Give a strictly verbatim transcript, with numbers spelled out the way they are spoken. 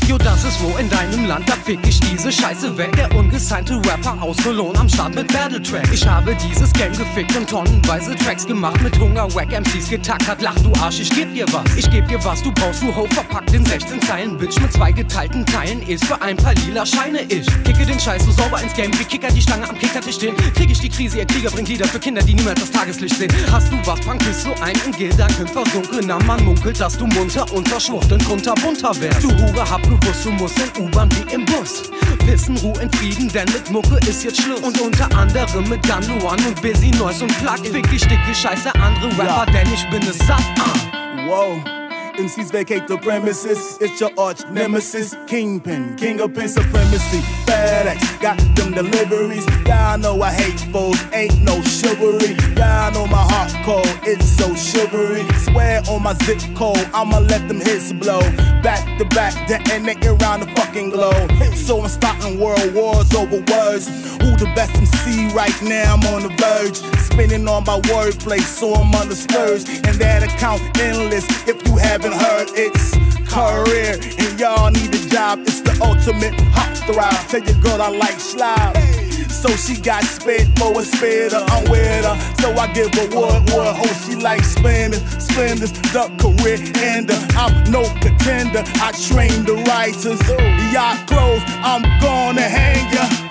Jo, das ist wo in deinem Land, da fick ich diese Scheiße weg. Der ungesignte Rapper aus Cologne am Start mit Battle-Track. Ich habe dieses Game gefickt und tonnenweise Tracks gemacht. Mit Hunger, Wack-M Cs getackert. Lach, du Arsch, ich geb dir was. Ich geb dir was, du brauchst, du hoch verpackt in sechzehn Zeilen. Bitch mit zwei geteilten Teilen ist für ein paar lila Scheine ich. Kicke den Scheiß so sauber ins Game, wie Kicker die Stange am Kickertisch stehen. Krieg ich die Krise, ihr Krieger bringt Lieder für Kinder, die niemals das Tageslicht sehen. Hast du was, Punk, bist du ein in Gedanken versunkener Mann munkelt, dass du munter unter Schwuchteln kunterbunter wärst. Du Hure, hab gewusst, du musst in U-Bahn wie im Bus. Wissen, Ruhe in Frieden, denn mit Mucke ist jetzt Schluss. Und unter anderem mit Gun One und Busy, Noise und Plug. Fick ich dicke Scheiße, andere Rapper, denn ich bin es satt. Uh. Wow. M Cs vacate the premises. It's your arch nemesis, Kingpin, king of pin supremacy. FedEx got them deliveries. Y'all know I hate foes, ain't no chivalry. Y'all know my heart cold, it's so shivery. Swear on my zip code, I'ma let them hits blow. Back to back, detonating around the fucking globe. So I'm starting world wars over words. Who the best M C right now? I'm on the verge. Spinning on my wordplay, so I'm on the scourge. And that account endless. If you haven't heard, it's career, and y'all need a job. It's the ultimate hot thrive. Tell your girl I like slide. So she got spit for a spitter, I'm with her. So I give her wood, wood, hope she likes spinners, splendors, the career ender. I'm no contender, I train the writers. Y'all close, I'm gonna hang ya.